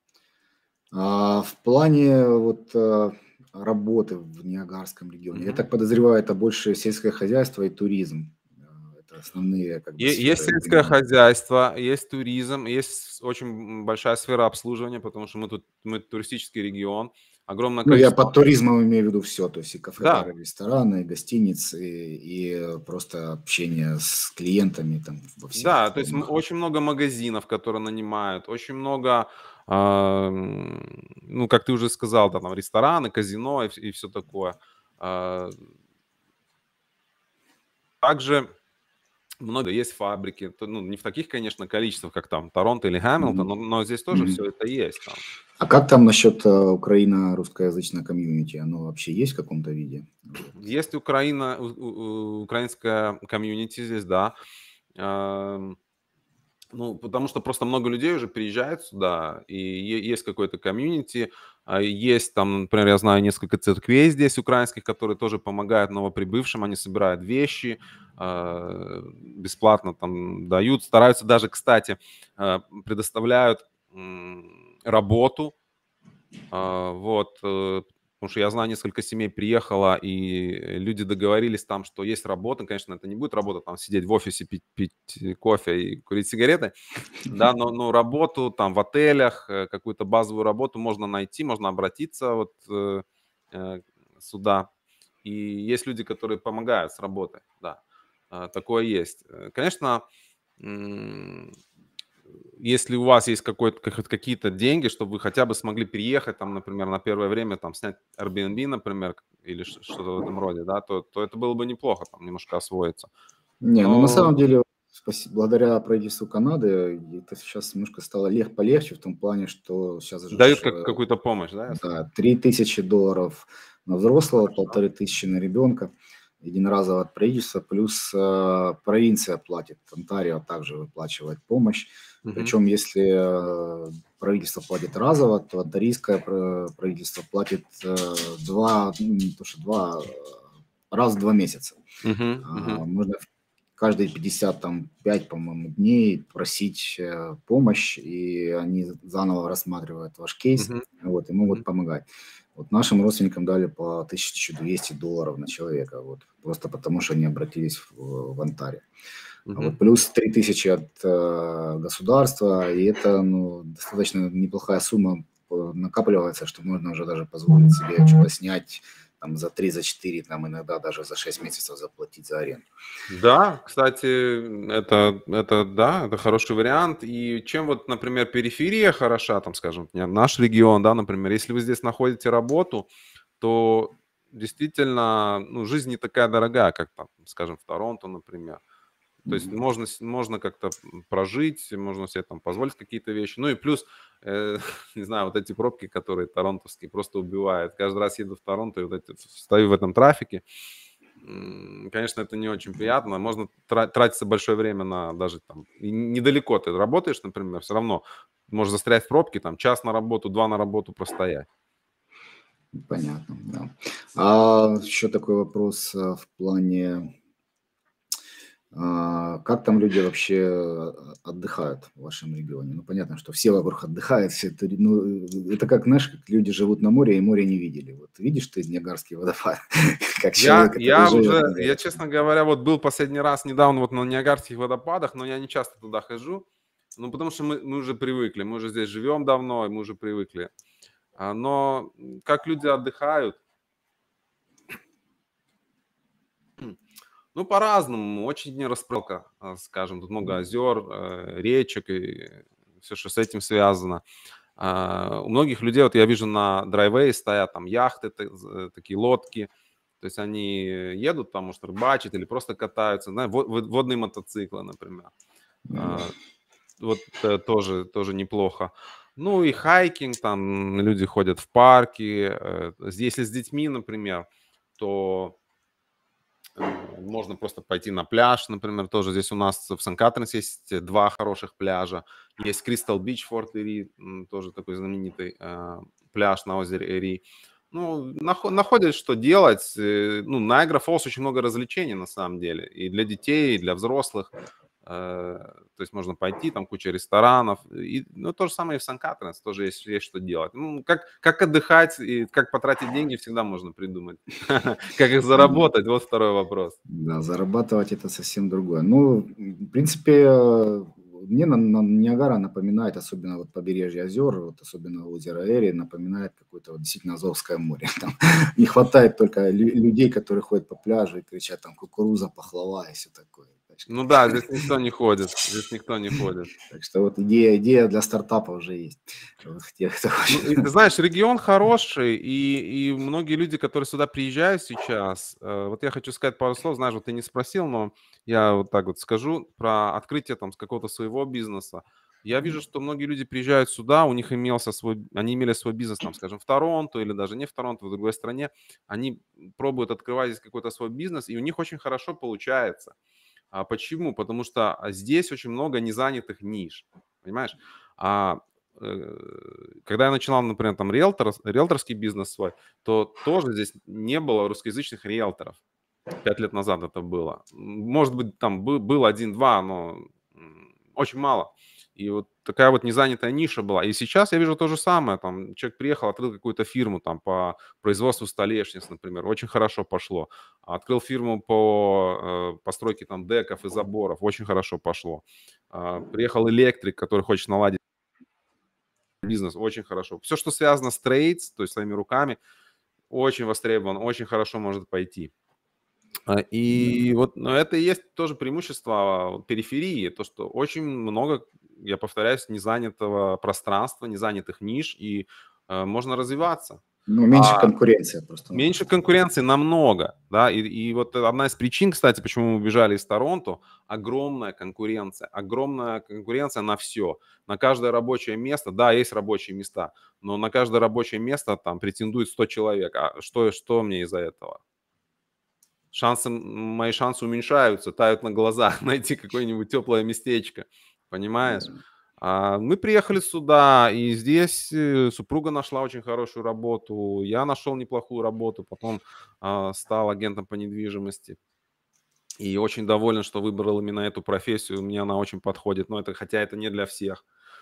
А в плане вот э, работы в Ниагарском регионе, я Мгм. так подозреваю, это больше сельское хозяйство и туризм. Э, Это основные как бы Е- Есть сферы сельское применения. хозяйство, есть туризм, есть очень большая сфера обслуживания, потому что мы тут мы туристический регион, огромное Ну, я количество. под туризмом имею в виду все, то есть и кафе, Да, бары, рестораны, и гостиницы, и просто общение с клиентами там во всех да, то есть м- формах. очень много магазинов, которые нанимают, очень много, а, м, ну, как ты уже сказал, да, там рестораны, казино и, все такое. А, Также много есть фабрики, то, ну, не в таких, конечно, количествах, как там Торонто или Хэмилтон, Мгм. но, но здесь тоже Мгм. все это есть. Там. А как там насчет э, украино-русскоязычной комьюнити? Оно вообще есть в каком-то виде? Вот. Есть Украина, у- у- у- украинская комьюнити здесь, да. Ам, Ну, потому что просто много людей уже приезжает сюда, и е- есть какой-то комьюнити, а, есть там, например, я знаю несколько церквей здесь украинских, которые тоже помогают новоприбывшим, они собирают вещи, а, бесплатно там дают, стараются даже, кстати, а, предоставляют м, работу, а, вот, э, потому что я знаю, несколько семей приехало, и люди договорились там, что есть работа. Конечно, это не будет работа, там сидеть в офисе, пить, пить кофе и курить сигареты, да, но, но работу там в отелях, э, какую-то базовую работу можно найти, можно обратиться вот э, э, сюда. И есть люди, которые помогают с работой, да, а, такое есть. Э, Конечно, м, если у вас есть какой-то, как- какие-то деньги, чтобы вы хотя бы смогли приехать, там, например, на первое время, там, снять Airbnb, например, к- или ш- что-то в этом роде, да, то, то это было бы неплохо, там, немножко освоиться. Не, ну на Но самом деле, спаси- благодаря правительству Канады, это сейчас немножко стало лег полегче в том плане, что сейчас же дают ж, как, э, какую-то помощь, да, я слышал? да, три тысячи долларов на взрослого, Хорошо. полторы тысячи на ребенка, единоразово от правительства, плюс э, провинция платит, Онтарио также выплачивает помощь. Мгм. Причем, если э, правительство платит разово, то онтарийское пр- правительство платит э, два, ну, не то что два, э, раз в два месяца. Мгм. А, Мгм. Можно в каждые пятьдесят пять, по-моему, дней просить э, помощь, и они заново рассматривают ваш кейс, Мгм. вот, и могут Мгм. помогать. Вот нашим родственникам дали по тысяче двести долларов на человека, вот, просто потому что они обратились в, в Онтарио. А вот Мгм. плюс три тысячи от э, государства, и это ну, достаточно неплохая сумма э, накапливается, что можно уже даже позволить себе что-то снять там за три, за четыре, там иногда даже за шесть месяцев заплатить за аренду. Да, кстати, это, это, да, это хороший вариант. И чем вот, например, периферия хороша, там, скажем, не- наш регион, да, например, если вы здесь находите работу, то действительно, ну, жизнь не такая дорогая, как там, скажем, в Торонто, например. То есть Мгм. можно, с- можно как-то прожить, можно себе там позволить какие-то вещи. Ну и плюс, э, не знаю, вот эти пробки, которые торонтовские, просто убивают. Каждый раз еду в Торонто и вот эти, стою в этом трафике. М, Конечно, это не очень приятно. Можно тра- тратиться большое время на даже там, и недалеко ты работаешь, например, все равно можешь застрять в пробке, там, час на работу, два на работу простоять. Понятно, да. А еще такой вопрос а, в плане, а, как там люди вообще э, отдыхают в вашем регионе? Ну, понятно, что все вокруг отдыхают, все это, ну, э, это как, знаешь, как люди живут на море и море не видели. Вот видишь ты Ниагарский водопад, как Я, человек, который я живет уже, на я, море. честно говоря, вот был последний раз недавно вот на Ниагарских водопадах, но я не часто туда хожу, ну, потому что мы, мы уже привыкли, мы уже здесь живем давно, и мы уже привыкли. А, Но м, как люди отдыхают, ну, по-разному, очень не распролка, а, скажем, тут много озер, э, речек и все, что с этим связано. А, У многих людей, вот я вижу на драйвее стоят там яхты, та- з- э, такие лодки, то есть они едут там, может, рыбачить или просто катаются, знаешь, во- во- водные мотоциклы, например. Мгм. А, Вот э, тоже, тоже неплохо. Ну и хайкинг, там люди ходят в парки. э, Если с детьми, например, то Э, можно просто пойти на пляж, например, тоже здесь у нас в Сан-Катринс есть э, два хороших пляжа. Есть Кристал Бич в Форт Эри, м, тоже такой знаменитый э, пляж на озере Эри. Ну, нахо- находят, что делать. э, Ну, Найагара Фоллс очень много развлечений на самом деле. И для детей, и для взрослых. Э, То есть можно пойти, там куча ресторанов. И, ну, то же самое и в Сан-Катринс, тоже есть, есть что делать. Ну, как, как отдыхать и как потратить деньги всегда можно придумать. Как их Понятно. заработать, вот второй вопрос. Да, зарабатывать это совсем другое. Ну, в принципе, э, мне на, на Ниагара напоминает, особенно вот побережье озер, вот особенно озеро Эри, напоминает какое-то вот действительно Азовское море. Там не хватает только лю- людей, которые ходят по пляжу и кричат там кукуруза, пахлава и все такое. Так что, Ну да, здесь никто не ходит, здесь никто не ходит. так что вот идея, идея для стартапа уже есть. Вот тех, кто Ну, хочет. и ты знаешь, регион хороший, и, и многие люди, которые сюда приезжают сейчас, э, вот я хочу сказать пару слов, знаешь, вот ты не спросил, но я вот так вот скажу про открытие там с какого-то своего бизнеса. Я вижу, что многие люди приезжают сюда, у них имелся свой, они имели свой бизнес, там, скажем, в Торонто или даже не в Торонто, в другой стране. Они пробуют открывать здесь какой-то свой бизнес, и у них очень хорошо получается. А почему? Потому что а, здесь очень много незанятых ниш, понимаешь? А э, когда я начинал, например, там риэлтор, риэлторский бизнес свой, то тоже здесь не было русскоязычных риэлторов. Пять лет назад это было. М, Может быть, там бы- был один-два, но м, очень мало. И вот такая вот незанятая ниша была. И сейчас я вижу то же самое. Там человек приехал, открыл какую-то фирму там по производству столешниц, например. Очень хорошо пошло. Открыл фирму по э, постройке там деков и заборов. Очень хорошо пошло. А, Приехал электрик, который хочет наладить бизнес. Очень хорошо. Все, что связано с трейдс, то есть своими руками, очень востребован, очень хорошо может пойти. А, Да. И вот но это и есть тоже преимущество периферии, то, что очень много, я повторяюсь, незанятого пространства, незанятых ниш, и э, можно развиваться. Ну, меньше А конкуренция меньше просто-напросто. конкуренции намного, да, и, и вот одна из причин, кстати, почему мы убежали из Торонто, огромная конкуренция, огромная конкуренция на все, на каждое рабочее место, да, есть рабочие места, но на каждое рабочее место там претендует сто человек, а что, что мне из-за этого? Шансы, мои шансы уменьшаются, тают на глазах найти какое-нибудь теплое местечко, понимаешь? Да. А мы приехали сюда, и здесь э, супруга нашла очень хорошую работу, я нашел неплохую работу, потом а, стал агентом по недвижимости. И очень доволен, что выбрал именно эту профессию. Мне она очень подходит, но это, хотя это не для всех,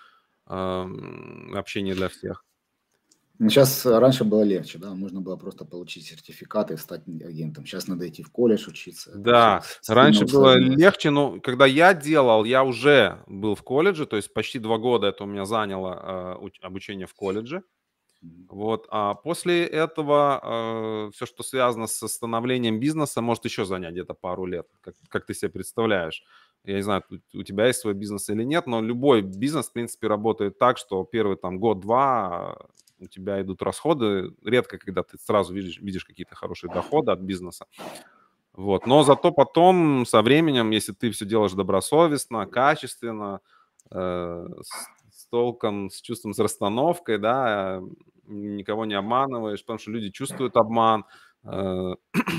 ам, вообще не для всех. Ну, щас, э, раньше было легче, да, можно было просто получить сертификат и стать агентом. Сейчас надо идти в колледж учиться, это все Да, сильно раньше было усложнилось. легче, но когда я делал, я уже был в колледже, то есть почти два года это у меня заняло, а, уч обучение в колледже. Вот. А после этого э, все, что связано с становлением бизнеса, может еще занять где-то пару лет. Как, как ты себе представляешь? Я не знаю, у, у тебя есть свой бизнес или нет, но любой бизнес, в принципе, работает так, что первый там год-два у тебя идут расходы. Редко, когда ты сразу видишь, видишь какие-то хорошие доходы от бизнеса. Вот. Но зато потом, со временем, если ты все делаешь добросовестно, качественно, э, с, с толком, с чувством, с расстановкой, да, никого не обманываешь, потому что люди чувствуют обман э,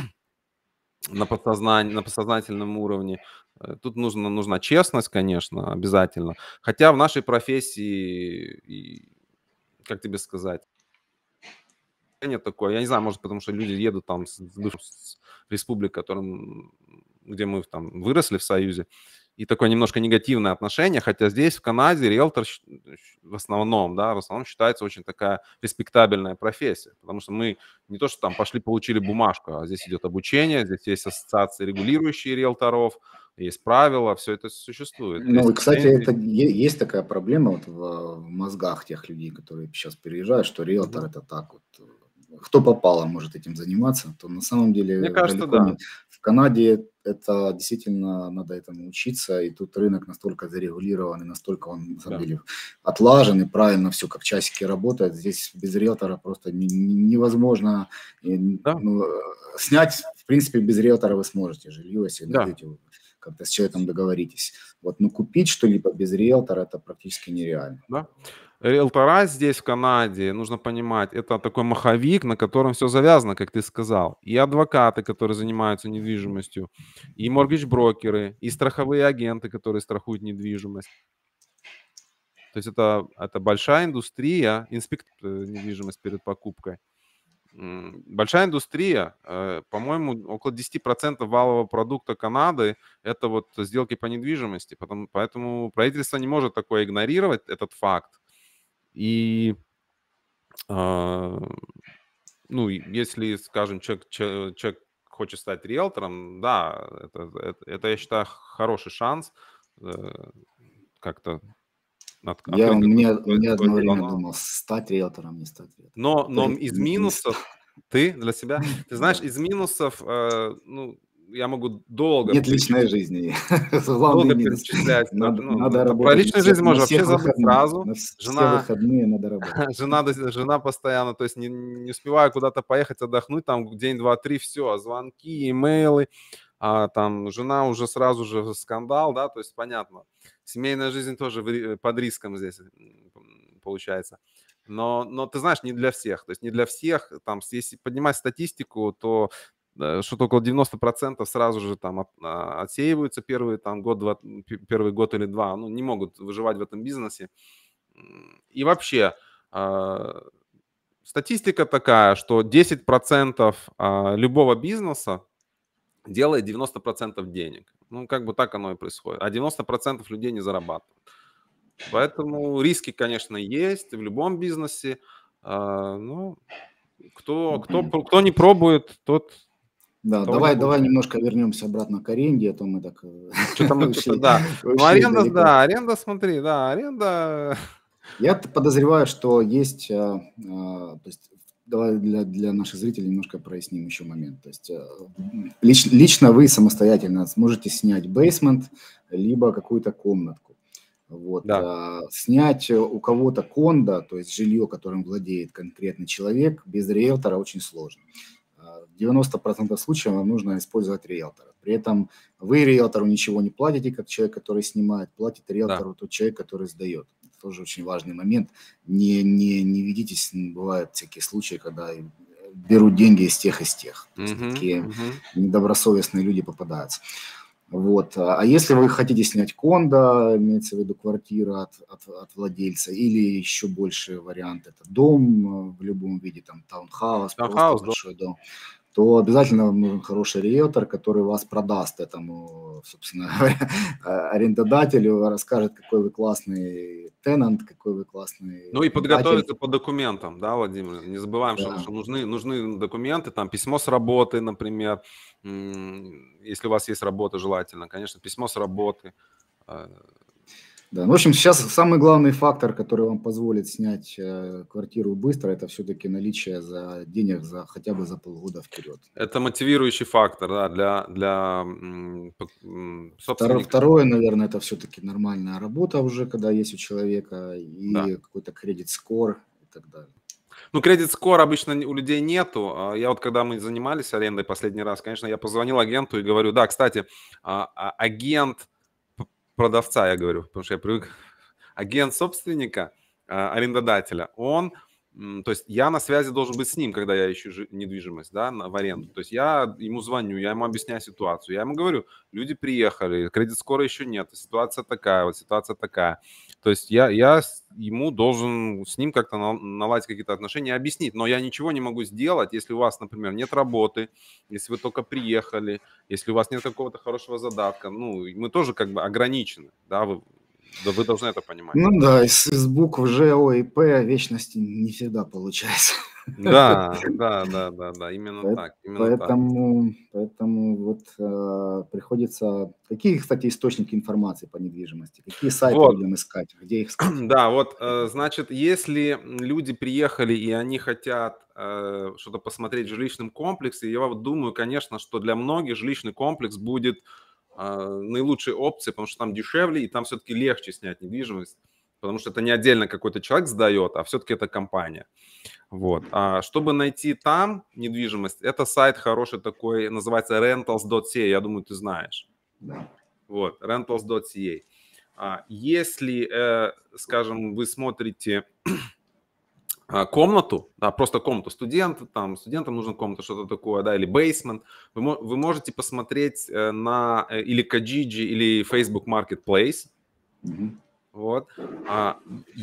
на, подсознании, на подсознательном уровне. Э, Тут нужно, нужна честность, конечно, обязательно. Хотя в нашей профессии, и, как тебе сказать, нет такое. Я не знаю, может, потому что люди едут там с, с бывших с республик, которым, где мы там выросли в Союзе, и такое немножко негативное отношение, хотя здесь, в Канаде, риэлтор щ- в основном, да, в основном считается очень такая респектабельная профессия, потому что мы не то, что там пошли, получили бумажку, а здесь идет обучение, здесь есть ассоциации, регулирующие риэлторов, есть правила, все это существует, Ну, есть и, кстати, лицензии. это е- есть такая проблема вот в, в мозгах тех людей, которые сейчас переезжают, что риэлтор Мгм. это так вот, э, кто попало может этим заниматься, то на самом Мне деле кажется, далеко да, не. В Канаде это действительно надо этому учиться, и тут рынок настолько зарегулирован, и настолько он на самом да, деле отлажен, и правильно все как часики работает. Здесь без риэлтора просто не- не- невозможно и, да, ну, э, снять, в принципе, без риэлтора вы сможете жилье, если да, найдете, как-то с человеком договоритесь. Вот, но купить что-либо без риэлтора это практически нереально. да. Риэлтора здесь, в Канаде, нужно понимать, это такой маховик, на котором все завязано, как ты сказал. И адвокаты, которые занимаются недвижимостью, и моргидж-брокеры, и страховые агенты, которые страхуют недвижимость. То есть это, это большая индустрия, инспектор недвижимость перед покупкой. М, Большая индустрия, э, по-моему, около десять процентов валового продукта Канады – это вот сделки по недвижимости. Потому, поэтому правительство не может такое игнорировать, этот факт. И А, ну, и если, скажем, человек, че- человек хочет стать риэлтором, да, это, это, это, я считаю, хороший шанс э, как-то от- Я, открыть мне, какое-то свое, мне свое одно дело. время Но, думал, стать риэлтором, не стать риэлтором. но, В но итоге из не, не стал. минусов ты для себя, ты знаешь, Да. из минусов, э, ну, я могу долго Нет личной перечислять, жизни. Главный долго минус. перечислять. э, Надо, Ну, надо это про работать на личную всех, жизнь на можно вообще всех забыть выходных. сразу. На вс- все Жена выходные надо работать. Жена, до- жена постоянно, то есть не, не успеваю куда-то поехать отдохнуть, там день, два, три, все, звонки, имейлы, а там жена уже сразу же скандал, да, то есть понятно. Семейная жизнь тоже в ри- под риском здесь м, получается. Но, но ты знаешь, не для всех, то есть не для всех, там, с- если поднимать статистику, то э, что-то около девяносто процентов сразу же там от- а, отсеиваются первый там год, два, м, п- первый год или два, ну, не могут выживать в этом бизнесе. М, И вообще, а, статистика такая, что десять процентов а, любого бизнеса делает девяносто процентов денег. Ну, как бы так оно и происходит. А девяносто процентов людей не зарабатывают. Поэтому риски, конечно, есть в любом бизнесе. А, Ну, кто, Ну, кто, понятно. кто не пробует, тот Да, того не давай, давай получает. немножко вернемся обратно к аренде, а то мы так э, Что-то мы, что-то, ушли, да. Ну, ушли аренда, далеко. да, аренда, смотри, да, аренда. Я т- подозреваю, что есть, а, а, то есть, давай для, для наших зрителей немножко проясним еще момент. То есть, а, м, лич- лично вы самостоятельно сможете снять бейсмент, либо какую-то комнатку. Вот. Да, а, Снять у кого-то кондо, то есть жилье, которым владеет конкретный человек, без риэлтора очень сложно. А, В девяноста процентах случаев вам нужно использовать риэлтора. При этом вы риэлтору ничего не платите, как человек, который снимает, платит да. риэлтору тот человек, который сдает. Это тоже очень важный момент. Не, не, не ведитесь, бывают всякие случаи, когда берут деньги из тех, из тех. То есть Мгм, такие мгм. недобросовестные люди попадаются. Вот. А если вы хотите снять кондо, имеется в виду квартира от, от, от владельца, или еще больше вариант, это дом э, в любом виде, там таунхаус, просто Таунхаус, да. большой дом, то обязательно вам нужен хороший риэлтор, который вас продаст этому, собственно говоря, арендодателю, расскажет, какой вы классный тенант, какой вы классный Ну и арендатель. подготовиться по документам, да, Владимир? Не забываем, что, Да. что нужны, нужны документы, там письмо с работы, например, М, если у вас есть работа, желательно, конечно, письмо с работы. А, Да, ну, в общем, сейчас самый главный фактор, который вам позволит снять э, квартиру быстро, это все-таки наличие за денег за хотя бы за полгода вперед. Это мотивирующий фактор, да, для, для м, п- м, Второ- собственника. Второе, наверное, это все-таки нормальная работа уже, когда есть у человека, Да. и какой-то кредит-скор и так далее. Ну, кредит-скор обычно не- у людей нету. А Я вот когда мы занимались арендой последний раз, конечно, я позвонил агенту и говорю, да, кстати, а, а, агент п- продавца, я говорю, потому что я привык, агент собственника, а, арендодателя, он, м, то есть я на связи должен быть с ним, когда я ищу жи- недвижимость, да, на- в аренду. То есть я ему звоню, я ему объясняю ситуацию, я ему говорю, люди приехали, кредит-скора еще нет, ситуация такая, вот ситуация такая. То есть я, я с- ему должен с ним как-то на- наладить какие-то отношения, объяснить. Но я ничего не могу сделать, если у вас, например, нет работы, если вы только приехали, если у вас нет какого-то хорошего задатка. Ну, и мы тоже как бы ограничены, да, вы, да, вы должны это понимать. Ну да, из, из букв Ж, О и П вечности не всегда получается. Да, да, да, да, да, именно Поэт- так, именно так. Поэтому, поэтому вот э, приходится... Какие, кстати, источники информации по недвижимости? Какие сайты Вот, людям искать? Где их искать? да, вот, э, значит, если люди приехали и они хотят э, что-то посмотреть в жилищном комплексе, я вот думаю, конечно, что для многих жилищный комплекс будет а, наилучшей опцией, потому что там дешевле и там все-таки легче снять недвижимость, потому что это не отдельно какой-то человек сдает, а все-таки это компания. Вот. А чтобы найти там недвижимость, это сайт хороший такой, называется rentals точка си эй, я думаю, ты знаешь. Да. Вот, rentals точка си эй. А, Если, э, скажем, вы смотрите а, комнату, да, просто комнату студента, там, студентам нужна комната, что-то такое, да, или бейсмент, вы, мо- вы можете посмотреть э, на э, или Kijiji, или Facebook Marketplace, Мгм. вот. А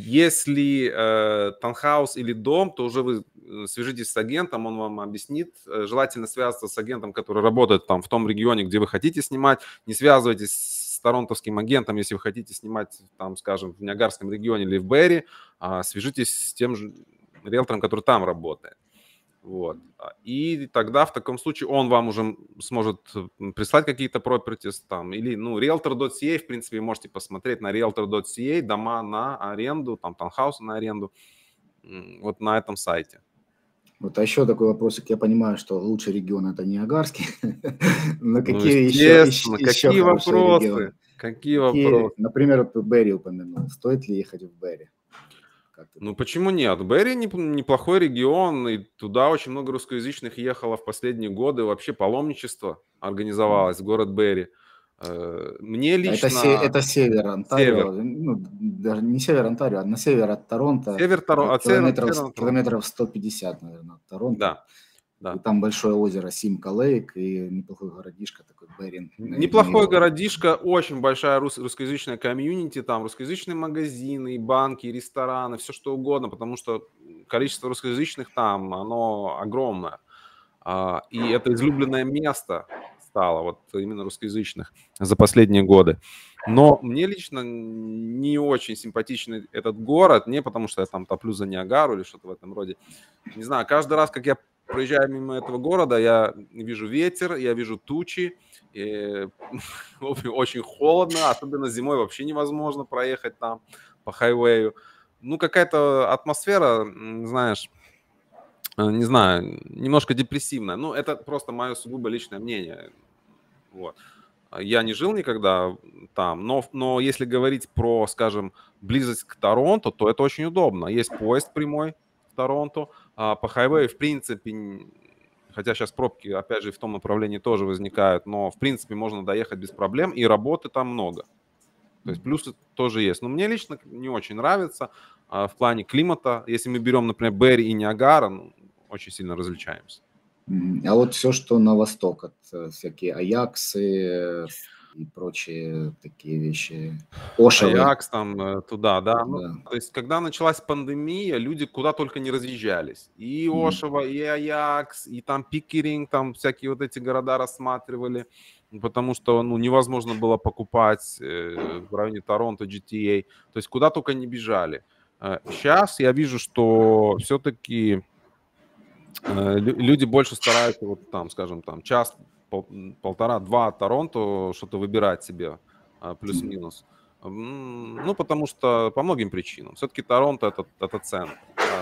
если э, таунхаус или дом, то уже вы э, свяжитесь с агентом, он вам объяснит. Э, Желательно связаться с агентом, который работает там в том регионе, где вы хотите снимать. Не связывайтесь с торонтовским агентом, если вы хотите снимать там, скажем, в Ниагарском регионе или в Берри, а свяжитесь с тем же риэлтором, который там работает. Вот. А, И тогда в таком случае он вам уже м- сможет м, прислать какие-то properties там, или, ну, риэлтор точка си эй, в принципе, вы можете посмотреть на риэлтор точка си эй, дома на аренду, там, таунхаусы на аренду, м, вот на этом сайте. Вот, а еще такой вопросик. Я понимаю, что лучший регион это Ниагарский, но Ну, какие еще, еще, естественно, еще какие хорошие регионы? вопросы, какие Какие, вопросы. например, вот Берри упомянул. Стоит ли ехать в Берри? Как ты Ну, думаешь? почему нет? Берри неп- неплохой регион, и туда очень много русскоязычных ехало в последние годы. Вообще паломничество организовалось в город Берри. Э, Мне А это, се- лично это север север. Онтарио, ну, даже не север Онтарио, а на север от Торонто, Север Торо- где-то от севера, километров, севера Торонто. километров сто пятьдесят, наверное, от Торонто. Да, И да. там большое озеро Симка Лейк и неплохой городишко такой Берин на, на Неплохой его... городишко, очень большая рус- русскоязычная комьюнити, там русскоязычные магазины, и банки, и рестораны, все что угодно, потому что количество русскоязычных там, оно огромное. А, И это излюбленное место стало, вот именно русскоязычных, за последние годы. Но мне лично не очень симпатичный этот город, не потому что я там топлю за Ниагару или что-то в этом роде. Не знаю, каждый раз, как я проезжаю мимо этого города, я вижу ветер, я вижу тучи, и очень холодно, особенно зимой вообще невозможно проехать там по хайвею. Ну, какая-то атмосфера, м, знаешь, э, не знаю, немножко депрессивная. Ну, это просто мое сугубо личное мнение. Вот. А Я не жил никогда там, но, но если говорить про, скажем, близость к Торонто, то это очень удобно. Есть поезд прямой в Торонто, а по хайвею, в принципе, н- хотя сейчас пробки, опять же, в том направлении тоже возникают, но, в принципе, можно доехать без проблем, и работы там много. То есть плюсы тоже есть. Но мне лично не очень нравится а, в плане климата. Если мы берем, например, Берри и Ниагара, ну, очень сильно различаемся. Мгм. А вот все, что на восток, от э, всякие Аяксы э, с- и прочие такие вещи, Ошевы, Аякс там э, туда, да. Ну, да. то есть, когда началась пандемия, люди куда только не разъезжались. И Мгм. Ошева, и Аякс, и там Пикеринг, там всякие вот эти города рассматривали, потому что, ну, невозможно было покупать э, в районе Торонто, джи ти эй. То есть, куда только не бежали. Сейчас я вижу, что все-таки Э, лю- люди больше стараются, вот там, скажем, там час, пол- м, полтора, два от Торонто что-то выбирать себе, а, Мгм. плюс-минус. Ну, потому что по многим причинам. Все-таки Торонто это, это центр.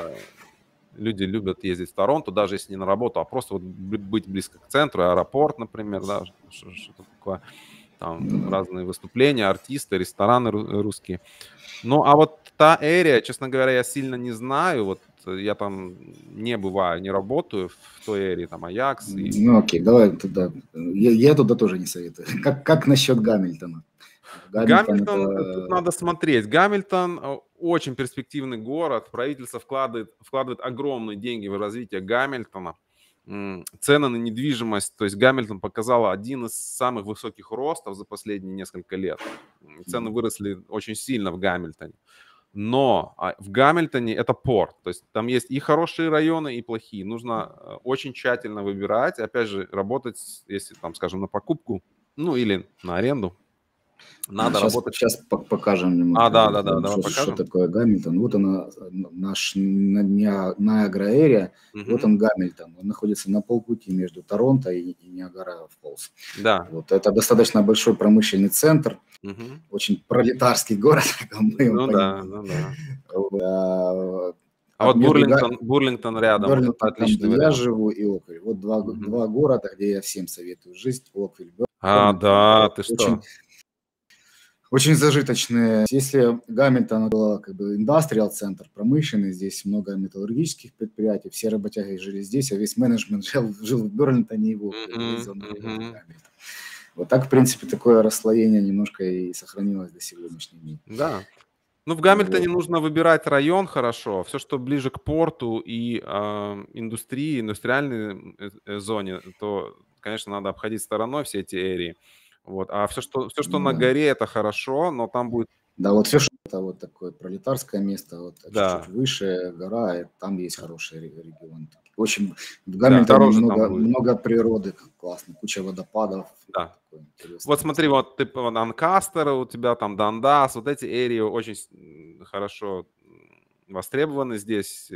Люди любят ездить в Торонто, даже если не на работу, а просто вот быть близко к центру, аэропорт, например, да, что-то такое. Там mm-hmm. разные выступления, артисты, рестораны русские. Ну, а вот та area, честно говоря, я сильно не знаю. Вот я там не бываю, не работаю в той эре, там, Аякс. И... Ну, окей, давай туда. Я, я туда тоже не советую. Как, как насчет Гамильтона? Гамильтон, Гамильтон это... тут надо смотреть. Гамильтон очень перспективный город. Правительство вкладывает, вкладывает огромные деньги в развитие Гамильтона. Цены на недвижимость, то есть Гамильтон показал один из самых высоких ростов за последние несколько лет. Цены выросли очень сильно в Гамильтоне. Но в Гамильтоне это порт, то есть там есть и хорошие районы, и плохие. Нужно очень тщательно выбирать, опять же, работать, если там, скажем, на покупку, ну или на аренду. Надо сейчас, работать. Сейчас покажем немного. А, да, да, да, что, давай что, покажем. Что такое Гамильтон? Вот она, наш Ниагара Area, угу. Вот он Гамильтон. Он находится на полпути между Торонто и, и Ниагара Фоллс. Да. Вот это достаточно большой промышленный центр, угу. Очень пролетарский город, как мы его ну, понимаем. Да, ну да. А, а вот Бурлингтон, Бурлингтон рядом, Бурлингтон, вот отличный там, где вариант. Я живу, и Оквиль. Вот два, угу. два города, где я всем советую жить. Оквиль, А, да, ты очень, что? Очень зажиточные. Если Гамильтон был как бы индастриал-центр, промышленный, здесь много металлургических предприятий, все работяги жили здесь, а весь менеджмент жил, жил в Берлинтоне и в Оквиле. Mm-hmm. Mm-hmm. Вот так, в принципе, такое расслоение немножко и сохранилось до сегодняшнего дня. Да. Ну, в Гамильтоне вот. Нужно выбирать район хорошо. Все, что ближе к порту и э, индустрии, индустриальной э, зоне, то, конечно, надо обходить стороной все эти эрии. Вот. А все, что, все, что да. на горе, это хорошо, но там будет... Да, вот все, что это вот такое пролетарское место, вот да. чуть-чуть выше гора, и там есть хороший регион. Очень в Гамильтоне да, много, много природы, классно, куча водопадов. Да. Вот смотри, вот ты Анкастер, у тебя там Дандас, вот эти эрии очень хорошо востребованы здесь.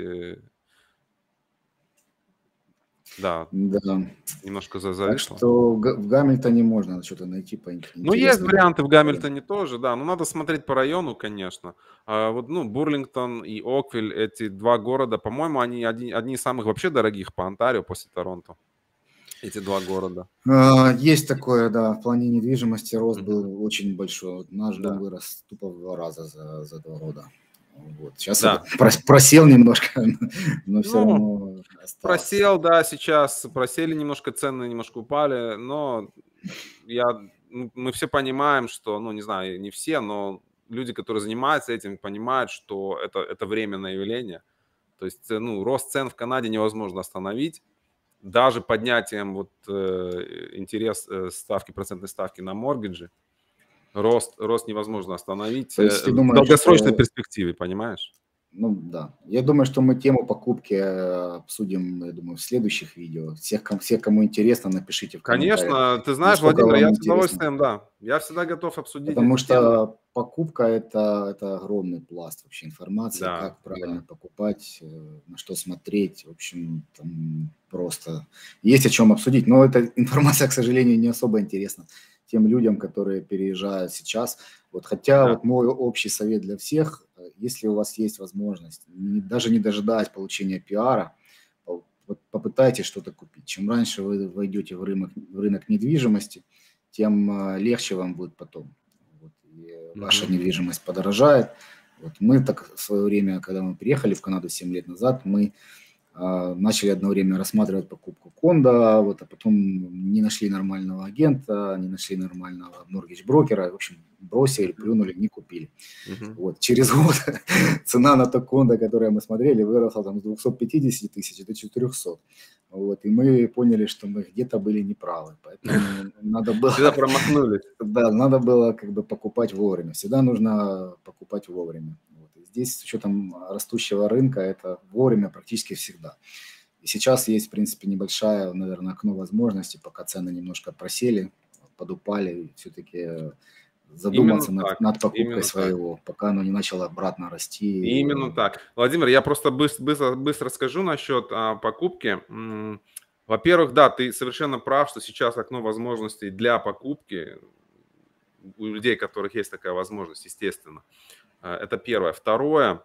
Да, да. Немножко зависло. Так что в Гамильтоне можно что-то найти поинтереснее. Ну, есть варианты в Гамильтоне тоже, да. Но надо смотреть по району, конечно. А вот, ну, Бурлингтон и Оквиль, эти два города, по-моему, они одни, одни из самых вообще дорогих по Онтарио после Торонто. Эти два города. Есть такое, да. В плане недвижимости рост mm-hmm. был очень большой. Вот наш да. дом вырос тупо в два раза за, за два года. Вот. Сейчас да. просел немножко, но все ну, равно остался. Просел, да, сейчас просели немножко, цены немножко упали, но я, мы все понимаем, что, ну, не знаю, не все, но люди, которые занимаются этим, понимают, что это, это временное явление. То есть, ну, рост цен в Канаде невозможно остановить. Даже поднятием вот э, интерес э, ставки, процентной ставки на моргиджи, рост, рост невозможно остановить э, в думаешь, долгосрочной что... перспективе, понимаешь? Ну да. Я думаю, что мы тему покупки обсудим, я думаю, в следующих видео. Всех, всех кому интересно, напишите в комментариях. Конечно, ты знаешь, Владимир, я с удовольствием, да. Я всегда готов обсудить. Потому что тему. Покупка это, это огромный пласт вообще информации, да, как правильно да. покупать, на что смотреть. В общем, там просто есть о чем обсудить. Но эта информация, к сожалению, не особо интересна тем людям, которые переезжают сейчас. Вот, хотя да. вот мой общий совет для всех, если у вас есть возможность, не, даже не дожидаясь получения пиара, вот, попытайтесь что-то купить. Чем раньше вы войдете в рынок, в рынок недвижимости, тем uh, легче вам будет потом. Вот, и mm-hmm. ваша недвижимость подорожает. Вот, мы так в свое время, когда мы приехали в Канаду семь лет назад, мы начали одно время рассматривать покупку кондо, вот, а потом не нашли нормального агента, не нашли нормального моргидж-брокера, в общем, бросили, плюнули, не купили. Uh-huh. Вот, через год цена на то кондо, которое мы смотрели, выросла там, с двухсот пятидесяти тысяч до четырехсот. Вот, и мы поняли, что мы где-то были неправы, поэтому надо было... Всегда промахнулись. Да, надо было как бы покупать вовремя. Всегда нужно покупать вовремя. Здесь с учетом растущего рынка это вовремя практически всегда. И сейчас есть, в принципе, небольшая, наверное, окно возможностей, пока цены немножко просели, подупали, все-таки задуматься над, над покупкой своего, так. пока оно не начало обратно расти. Именно так. Владимир, я просто быстро, быстро, быстро скажу насчет а, покупки. Во-первых, да, ты совершенно прав, что сейчас окно возможностей для покупки у людей, у которых есть такая возможность, естественно. Это первое. Второе.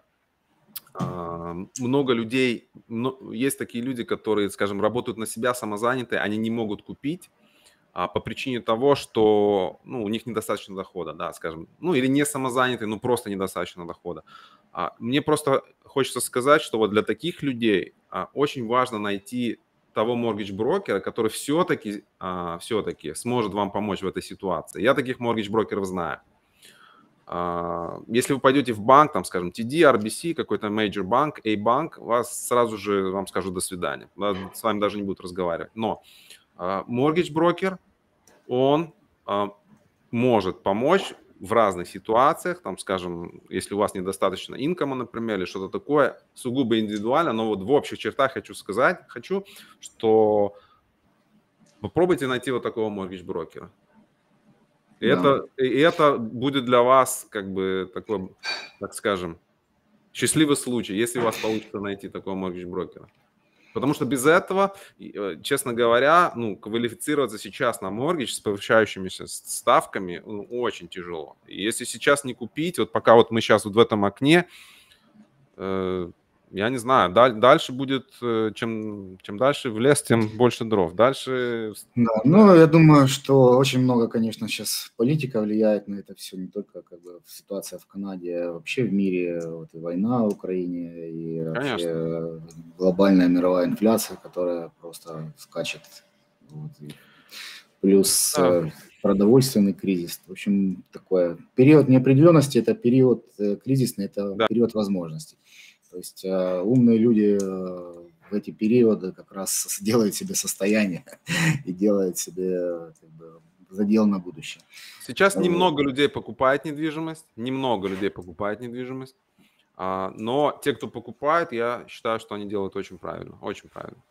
Много людей, есть такие люди, которые, скажем, работают на себя, самозанятые, они не могут купить а, по причине того, что ну, у них недостаточно дохода, да, скажем, ну или не самозанятые, но просто недостаточно дохода. А, мне просто хочется сказать, что вот для таких людей а, очень важно найти того моргидж-брокера, который все-таки, а, все-таки сможет вам помочь в этой ситуации. Я таких моргидж-брокеров знаю. Если вы пойдете в банк, там, скажем, ти ди, ар би си, какой-то major банк, A-банк, вас сразу же вам скажут до свидания. С вами даже не будут разговаривать. Но mortgage-брокер, он может помочь в разных ситуациях, там, скажем, если у вас недостаточно инкома, например, или что-то такое, сугубо индивидуально, но вот в общих чертах хочу сказать, хочу, что попробуйте найти вот такого mortgage-брокера. И, да. это, и это будет для вас, как бы, такой, так скажем, счастливый случай, если у вас получится найти такого моргидж-брокера. Потому что без этого, честно говоря, ну, квалифицироваться сейчас на моргидж с повышающимися ставками ну, очень тяжело. И если сейчас не купить, вот пока вот мы сейчас вот в этом окне, э, я не знаю, дальше будет, чем, чем дальше в лес, тем больше дров. Дальше... Да, ну, я думаю, что очень много, конечно, сейчас политика влияет на это все, не только как бы ситуация в Канаде, а вообще в мире, вот и война в Украине, и вообще конечно. Глобальная мировая инфляция, которая просто скачет. Вот, и плюс да. продовольственный кризис. В общем, такое. Период неопределенности – это период кризисный, это да. период возможностей. То есть э, умные люди э, в эти периоды как раз делают себе состояние и делают себе как бы, задел на будущее. Сейчас вот. Немного людей покупает недвижимость, немного людей покупает недвижимость, а, но те, кто покупает, я считаю, что они делают очень правильно, очень правильно.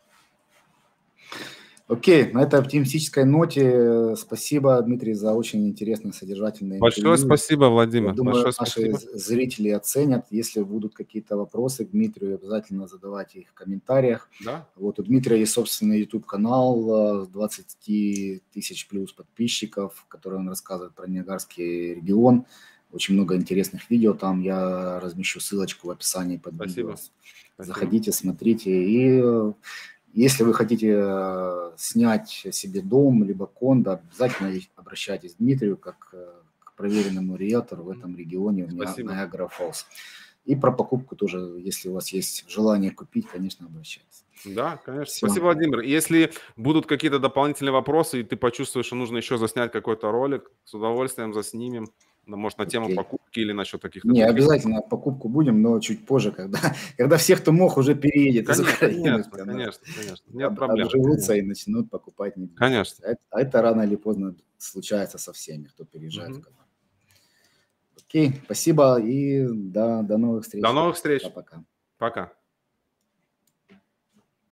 Окей, на этой оптимистической ноте спасибо, Дмитрий, за очень интересное, содержательное Большое интервью. спасибо, Владимир. Я думаю, Большое наши спасибо. зрители оценят. Если будут какие-то вопросы к Дмитрию, обязательно задавайте их в комментариях. Да? Вот у Дмитрия есть собственный YouTube-канал, двадцать тысяч плюс подписчиков, в котором он рассказывает про Ниагарский регион. Очень много интересных видео там. Я размещу ссылочку в описании под спасибо. видео. Заходите, смотрите. И... Если вы хотите снять себе дом, либо кондо, обязательно обращайтесь к Дмитрию, как к проверенному риэлтору в этом регионе, в Ниагара Фоллс. И про покупку тоже, если у вас есть желание купить, конечно, обращайтесь. Да, конечно. Все. Спасибо, Владимир. Если будут какие-то дополнительные вопросы, и ты почувствуешь, что нужно еще заснять какой-то ролик, с удовольствием заснимем. Может, на тему okay. покупки или насчет таких... Не, обязательно покупку будем, но чуть позже, когда, когда все, кто мог, уже переедет конечно, из Украины. Конечно, когда конечно, конечно. Нет проблем. Обживутся конечно. И начнут покупать недвижимость. Конечно. А это, а это рано или поздно случается со всеми, кто переезжает mm-hmm. в Канаду. Окей, спасибо и до, до новых встреч. До новых встреч. Пока. Пока.